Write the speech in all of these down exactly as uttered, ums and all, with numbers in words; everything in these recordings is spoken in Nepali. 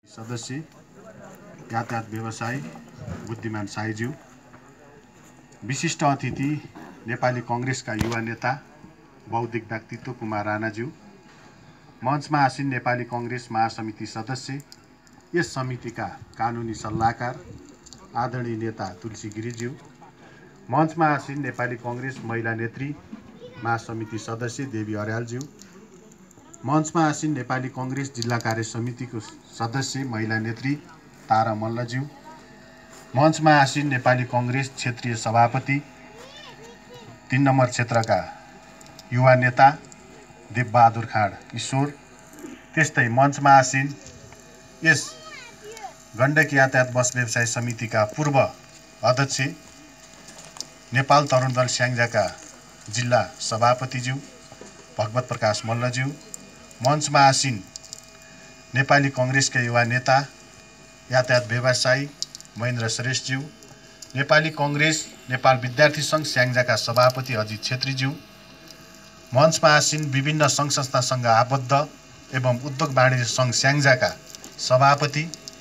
सदस्य यातायात व्यवसायी बुद्धिमान साईज्यू, विशिष्ट अतिथि नेपाली कांग्रेसका युवा नेता बौद्धिक व्यक्तित्व कुमार राणाज्यू, मञ्चमा आसीन नेपाली कांग्रेस महासमिति सदस्य, यस समितिका कानुनी सल्लाहकार आदरणीय नेता तुलसी गिरिज्यू, मञ्चमा आसीन नेपाली कांग्रेस महिला नेत्री महासमिति सदस्य देवी अर्यालज्यू, मञ्चमा आसीन नेपाली कांग्रेस जिल्ला कार्य समितिको सदस्य महिला नेत्री तारा मल्लज्यू, मञ्चमा आसीन नेपाली कांग्रेस क्षेत्रीय सभापति तीन नम्बर क्षेत्रका युवा नेता देवबहादुर खाँड ईश्वर, त्यस्तै मञ्चमा आसीन यस गण्डकी यातायात बस व्यवसाय समितिका पूर्व अध्यक्ष नेपाल तरुण दल स्याङ्जाका जिल्ला सभापतिज्यू भगवत प्रकाश मल्लज्यू, मञ्चमा आसीन नेपाली कांग्रेसका युवा नेता यातायात व्यवसायी महेन्द्र श्रेष्ठज्यू, नेपाली कांग्रेस नेपाल विद्यार्थी सङ्घ स्याङ्जाका सभापति अजित छेत्रीज्यू, मञ्चमा आसीन विभिन्न सङ्घ संस्थासँग आबद्ध एवं उद्योग वाणिज्य सङ्घ स्याङ्जाका सभापति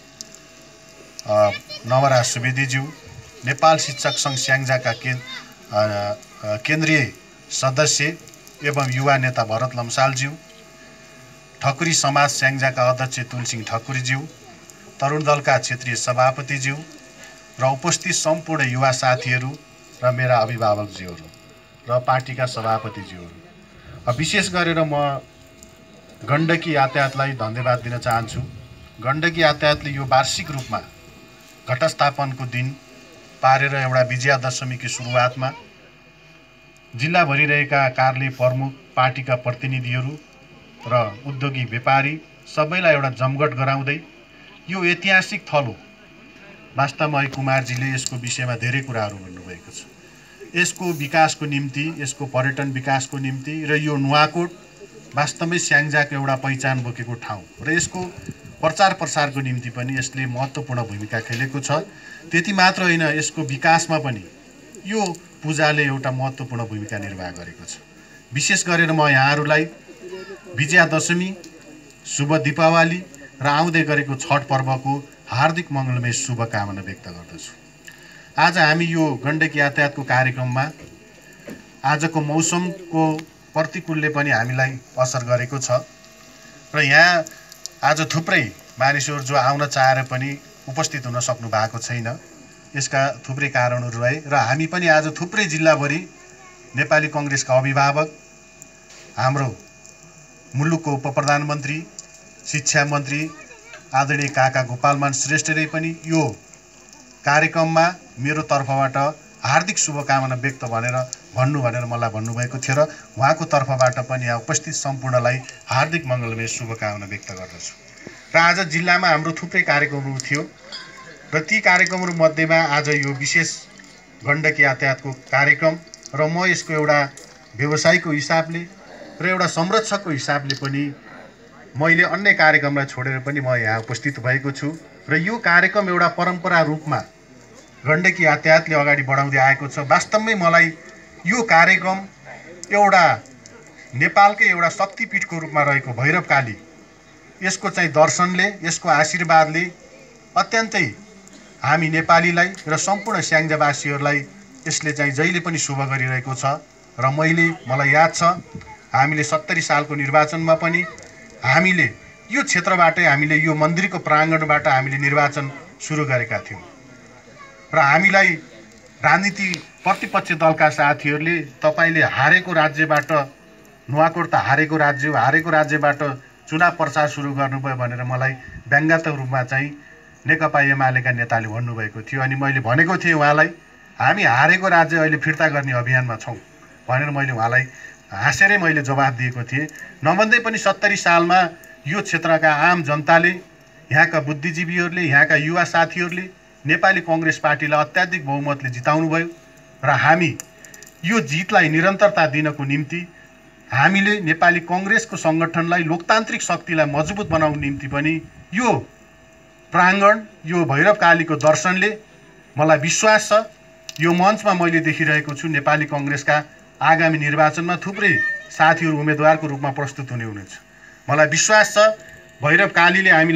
नवराज सुवेदीज्यू, नेपाल शिक्षक सङ्घ स्याङ्जाका केन्द्रीय सदस्य एवं युवा नेता भरत लम्सालज्यू, ठकुरी समाज स्याङ्जाका अध्यक्ष तुलसिंह ठकुरीज्यू, तरुण दलका क्षेत्रीय सभापतिज्यू र उपस्थित सम्पूर्ण युवा साथीहरू र मेरा अभिभावकज्यूहरू र पार्टीका सभापतिज्यूहरू, विशेष गरेर म गण्डकी यातायातलाई धन्यवाद दिन चाहन्छु। गण्डकी यातायातले यो वार्षिक रूपमा घटस्थापनको दिन पारेर एउटा विजयादशमीको सुरुवातमा जिल्लाभरि रहेका कार्यालय प्रमुख, पार्टीका प्रतिनिधिहरू र उद्योगी व्यापारी सबैलाई एउटा जमघट गराउँदै यो ऐतिहासिक थलो, वास्तवमा कुमारजीले यसको विषयमा धेरै कुराहरू भन्नुभएको छ। यसको विकासको निम्ति, यसको पर्यटन विकासको निम्ति र यो नुवाकोट वास्तवमै स्याङ्जाको एउटा पहिचान बोकेको ठाउँ र यसको प्रचार प्रसारको निम्ति पनि यसले महत्त्वपूर्ण भूमिका खेलेको छ। त्यति मात्र होइन, यसको विकासमा पनि यो पूजाले एउटा महत्त्वपूर्ण भूमिका निर्वाह गरेको छ। विशेष गरेर म यहाँहरूलाई विजयादशमी, शुभ दीपावली र आउँदै गरेको छठ पर्वको हार्दिक मङ्गलमय शुभकामना व्यक्त गर्दछु। आज हामी यो गण्डकी यातायातको कार्यक्रममा आजको मौसमको प्रतिकूलले पनि हामीलाई असर गरेको छ र यहाँ आज थुप्रै मानिसहरू जो आउन चाहेर पनि उपस्थित हुन सक्नु भएको छैन। यसका थुप्रै कारणहरू रहे र हामी पनि आज थुप्रै जिल्लाभरि नेपाली कांग्रेसका अभिभावक, हाम्रो मुलुकको उपप्रधानमन्त्री, शिक्षा मन्त्री आदरणीय काका गोपालमान श्रेष्ठले पनि यो कार्यक्रममा मेरो तर्फबाट हार्दिक शुभकामना व्यक्त भनेर भन्नु भनेर मलाई भन्नुभएको थियो र उहाँको तर्फबाट पनि यहाँ उपस्थित सम्पूर्णलाई हार्दिक मङ्गलमय शुभकामना व्यक्त गर्दछु। र आज जिल्लामा हाम्रो थुप्रै कार्यक्रमहरू थियो र ती कार्यक्रमहरू मध्येमा आज यो विशेष गण्डकी यातायातको कार्यक्रम र म यसको एउटा व्यवसायीको हिसाबले र एउटा संरक्षकको हिसाबले पनि मैले अन्य कार्यक्रमलाई छोडेर पनि म यहाँ उपस्थित भएको छु र यो कार्यक्रम एउटा परम्परा रूपमा गण्डकी यातायातले अगाडि बढाउँदै आएको छ। वास्तवमै मलाई यो कार्यक्रम एउटा नेपालकै एउटा शक्तिपीठको रूपमा रहेको भैरवकाली, यसको चाहिँ दर्शनले, यसको आशीर्वादले अत्यन्तै हामी नेपालीलाई र सम्पूर्ण स्याङ्जावासीहरूलाई यसले चाहिँ जहिले पनि शुभ गरिरहेको छ। र मैले मलाई याद छ हामीले सत्तरी सालको निर्वाचनमा पनि हामीले यो क्षेत्रबाटै हामीले यो मन्दिरको प्राङ्गणबाट हामीले निर्वाचन सुरु गरेका थियौँ र हामीलाई राजनीति प्रतिपक्ष दलका साथीहरूले तपाईँले हारेको राज्यबाट, नुवाकोट त हारेको राज्य हो, हारेको राज्यबाट चुनाव प्रचार सुरु गर्नुभयो भनेर मलाई व्यङ्ग्यात्मक रूपमा चाहिँ नेकपा एमालेका नेताले भन्नुभएको थियो। अनि मैले भनेको थिएँ उहाँलाई, हामी हारेको राज्य अहिले फिर्ता गर्ने अभियानमा छौँ भनेर मैले उहाँलाई हाँसेरै मैले जवाफ दिएको थिएँ। नभन्दै पनि सत्तरी सालमा यो क्षेत्रका आम जनताले, यहाँका बुद्धिजीवीहरूले, यहाँका युवा साथीहरूले नेपाली कांग्रेस पार्टीलाई अत्याधिक बहुमतले जिताउनुभयो र हामी यो जितलाई निरन्तरता दिनको निम्ति हामीले नेपाली कांग्रेसको सङ्गठनलाई, लोकतान्त्रिक शक्तिलाई मजबुत बनाउन निम्ति पनि यो प्राङ्गण, यो भैरवकालीको दर्शनले मलाई विश्वास छ यो मञ्चमा मैले देखिरहेको छु नेपाली कांग्रेसका आगामी निर्वाचनमा थुप्रै साथीहरू उम्मेदवारको रूपमा प्रस्तुत हुने हुनेछ। मलाई विश्वास छ भैरवकालीले हामीलाई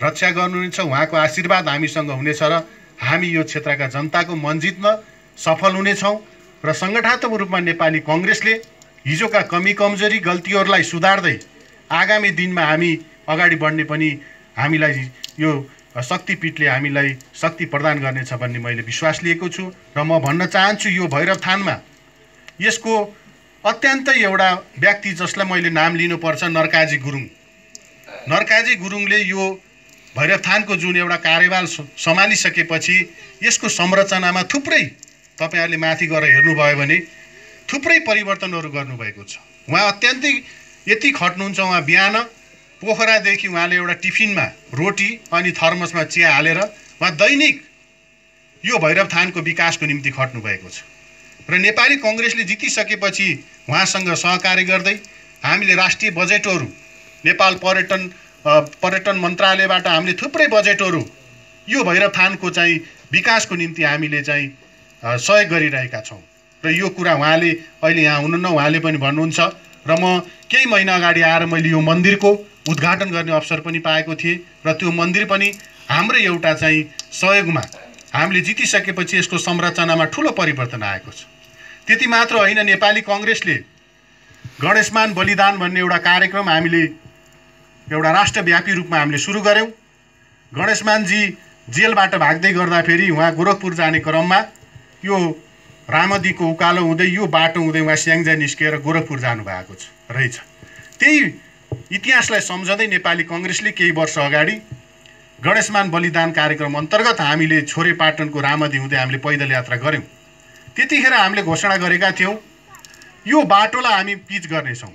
रक्षा गर्नुहुनेछ, उहाँको आशीर्वाद हामीसँग हुनेछ र हामी यो क्षेत्रका जनताको मन जित्न सफल हुनेछौँ। र सङ्गठनात्मक रूपमा नेपाली कङ्ग्रेसले हिजोका कमी कमजोरी गल्तीहरूलाई सुधार्दै आगामी दिनमा हामी अगाडि बढ्ने पनि हामीलाई यो शक्तिपीठले हामीलाई शक्ति प्रदान गर्नेछ भन्ने मैले विश्वास लिएको छु। र म भन्न चाहन्छु यो भैरवथानमा यसको अत्यन्तै एउटा व्यक्ति जसलाई मैले नाम लिनुपर्छ, नरकाजी गुरुङ। नरकाजी गुरुङले यो भैरवथानको जुन एउटा कार्यभार सम्हालिसकेपछि यसको संरचनामा थुप्रै तपाईँहरूले माथि गएर हेर्नुभयो भने थुप्रै परिवर्तनहरू गर्नुभएको छ। उहाँ अत्यन्तै यति खट्नुहुन्छ, उहाँ बिहान पोखरादेखि उहाँले एउटा टिफिनमा रोटी अनि थर्मसमा चिया हालेर उहाँ दैनिक यो भैरवथानको विकासको निम्ति खट्नुभएको छ। र नेपाली कङ्ग्रेसले जितिसकेपछि उहाँसँग सहकार्य गर्दै हामीले राष्ट्रिय बजेटहरू, नेपाल पर्यटन पर्यटन मन्त्रालयबाट हामीले थुप्रै बजेटहरू यो भैरवथानको चाहिँ विकासको निम्ति हामीले चाहिँ सहयोग गरिरहेका छौँ। र यो कुरा उहाँले अहिले यहाँ हुनुहुन्न, उहाँले पनि भन्नुहुन्छ। र म केही महिना अगाडि आएर मैले यो मन्दिरको उद्घाटन गर्ने अवसर पनि पाएको थिएँ र त्यो मन्दिर पनि हाम्रो एउटा चाहिँ सहयोगमा हामीले जितिसकेपछि यसको संरचनामा ठुलो परिवर्तन आएको छ। त्यति मात्र होइन, नेपाली कङ्ग्रेसले गणेशमान बलिदान भन्ने एउटा कार्यक्रम हामीले एउटा राष्ट्रव्यापी रूपमा हामीले सुरु गऱ्यौँ। गणेशमानजी जेलबाट भाग्दै गर्दाखेरि उहाँ गोरखपुर जाने क्रममा यो रामदीको उकालो हुँदै यो बाटो हुँदै उहाँ स्याङ्जा निस्केर गोरखपुर जानुभएको छ रहेछ। त्यही इतिहासलाई सम्झँदै नेपाली कङ्ग्रेसले केही वर्ष अगाडि गणेशमान बलिदान कार्यक्रम अन्तर्गत हामीले छोरेपाटनको रामदी हुँदै हामीले पैदल यात्रा गऱ्यौँ। त्यतिखेर हामीले घोषणा गरेका थियौँ यो बाटोलाई हामी पिच गर्नेछौँ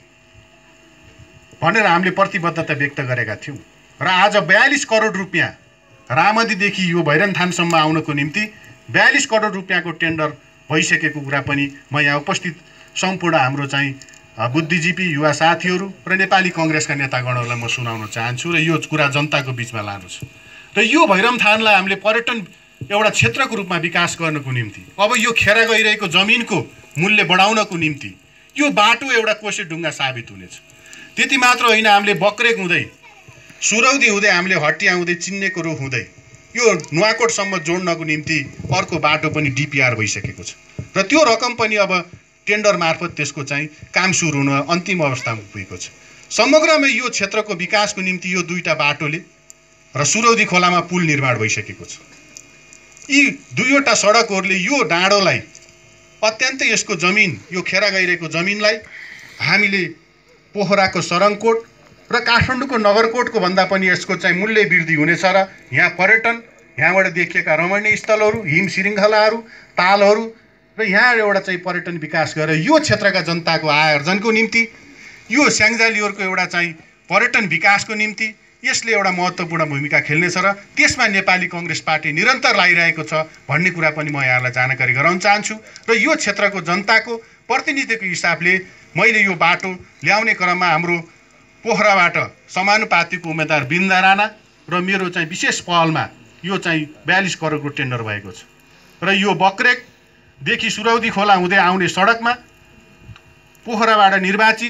भनेर हामीले प्रतिबद्धता व्यक्त गरेका थियौँ। र आज बयालिस करोड रुपियाँ रामदीदेखि यो भैरवथानसम्म आउनको निम्ति बयालिस करोड रुपियाँको टेन्डर भइसकेको कुरा पनि म यहाँ उपस्थित सम्पूर्ण हाम्रो चाहिँ बुद्धिजीवी युवा साथीहरू र नेपाली कङ्ग्रेसका नेतागणहरूलाई म सुनाउन चाहन्छु र यो कुरा जनताको बिचमा लानु छ। र यो भैरवथानलाई हामीले पर्यटन एउटा क्षेत्रको रूपमा विकास गर्नको निम्ति अब यो खेर गइरहेको जमिनको मूल्य बढाउनको निम्ति यो बाटो एउटा कोसे ढुङ्गा साबित हुनेछ। त्यति मात्र होइन, हामीले बक्रेक हुँदै सुरौदी हुँदै हामीले हटिया हुँदै चिन्नेको रुख हुँदै यो नुवाकोटसम्म जोड्नको निम्ति अर्को बाटो पनि डिपिआर भइसकेको छ र त्यो रकम पनि अब टेन्डर मार्फत त्यसको चाहिँ काम सुरु हुन अन्तिम अवस्थामा पुगेको छ। समग्रमा यो क्षेत्रको विकासको निम्ति यो दुईटा बाटोले र सुरौदी खोलामा पुल निर्माण भइसकेको छ। यी दुईवटा सडकहरूले यो डाँडोलाई अत्यन्तै यसको जमिन यो खेरा गइरहेको जमिनलाई हामीले पोखराको सरङकोट र काठमाडौँको नगरकोटको भन्दा पनि यसको चाहिँ मूल्य वृद्धि हुनेछ र यहाँ पर्यटन, यहाँबाट देखिएका रमणीय स्थलहरू, हिम श्रृङ्खलाहरू, तालहरू र यहाँ एउटा चाहिँ पर्यटन विकास गरेर यो क्षेत्रका जनताको आय आर्जनको निम्ति यो स्याङ्जालीहरूको एउटा चाहिँ पर्यटन विकासको निम्ति यसले एउटा महत्त्वपूर्ण भूमिका खेल्नेछ र त्यसमा नेपाली कङ्ग्रेस पार्टी निरन्तर लागिरहेको छ भन्ने कुरा पनि म यहाँलाई जानकारी गराउन चाहन्छु। र यो क्षेत्रको जनताको प्रतिनिधिको हिसाबले मैले यो बाटो ल्याउने क्रममा हाम्रो पोखराबाट समानुपातिको उम्मेदवार बिन्दा राणा र मेरो चाहिँ विशेष पहलमा यो चाहिँ बयालिस करोडको टेन्डर भएको छ। र यो बक्रेकदेखि सुरौदी खोला हुँदै आउने सडकमा पोखराबाट निर्वाचित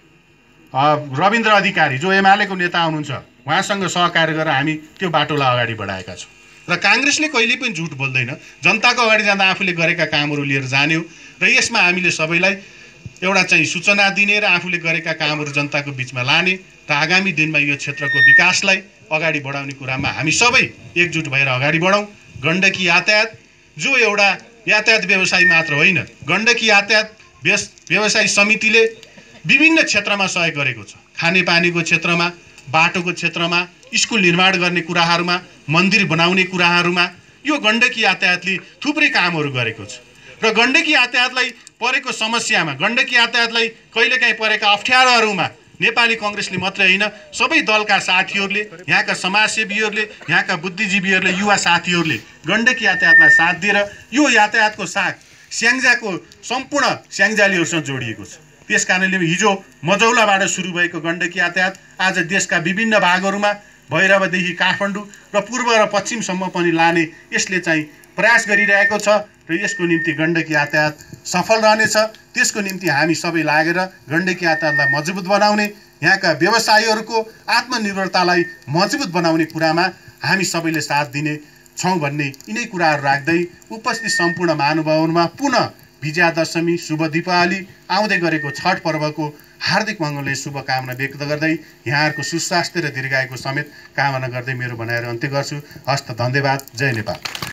रविन्द्र अधिकारी जो एमालेको नेता हुनुहुन्छ उहाँसँग सहकार्य गरेर हामी त्यो बाटोलाई अगाडि बढाएका छौँ। र काङ्ग्रेसले कहिले पनि झुट बोल्दैन, जनताको अगाडि जाँदा आफूले गरेका कामहरू लिएर जाने हो र यसमा हामीले सबैलाई एउटा चाहिँ सूचना दिने र आफूले गरेका कामहरू जनताको बिचमा लाने र आगामी दिनमा यो क्षेत्रको विकासलाई अगाडि बढाउने कुरामा हामी सबै एकजुट भएर अगाडि बढौँ। गण्डकी यातायात जो एउटा यातायात व्यवसाय मात्र होइन, गण्डकी यातायात व्यवसाय समितिले विभिन्न क्षेत्रमा सहयोग गरेको छ। खानेपानीको क्षेत्रमा, बाटोको क्षेत्रमा, स्कुल निर्माण गर्ने कुराहरूमा, मन्दिर बनाउने कुराहरूमा यो गण्डकी यातायातले थुप्रै कामहरू गरेको छ। र गण्डकी यातायातलाई परेको समस्यामा, गण्डकी यातायातलाई कहिलेकाहीँ परेका अप्ठ्यारोहरूमा नेपाली कङ्ग्रेसले मात्रै होइन सबै दलका साथीहरूले, यहाँका समाजसेवीहरूले, यहाँका बुद्धिजीवीहरूले, युवा साथीहरूले गण्डकी यातायातलाई साथ दिएर यो यातायातको साथ स्याङ्जाको सम्पूर्ण स्याङ्जालीहरूसँग जोडिएको छ। त्यस कारणले हिजो मजौलाबाट सुरु भएको गण्डकी यातायात आज देशका विभिन्न भागहरूमा भैरवदेखि काठमाडौँ र पूर्व र पश्चिमसम्म पनि लाने यसले चाहिँ प्रयास गरिरहेको छ र यसको निम्ति गण्डकी यातायात सफल रहनेछ। त्यसको निम्ति हामी सबै लागेर गण्डकी यातायातलाई मजबुत बनाउने, यहाँका व्यवसायीहरूको आत्मनिर्भरतालाई मजबुत बनाउने कुरामा हामी सबैले साथ दिने छौँ भन्ने यिनै कुराहरू राख्दै उपस्थित सम्पूर्ण महानुभावहरूमा पुनः विजयादशमी शुभ दीपावली आउँदै गरेको छठ पर्वको हार्दिक मङ्गलले शुभकामना व्यक्त गर्दै यहाँहरूको सुस्वास्थ्य र दीर्घायुको समेत कामना गर्दै मेरो भनाइहरू अन्त्य गर्छु। हस्त धन्यवाद। जय नेपाल।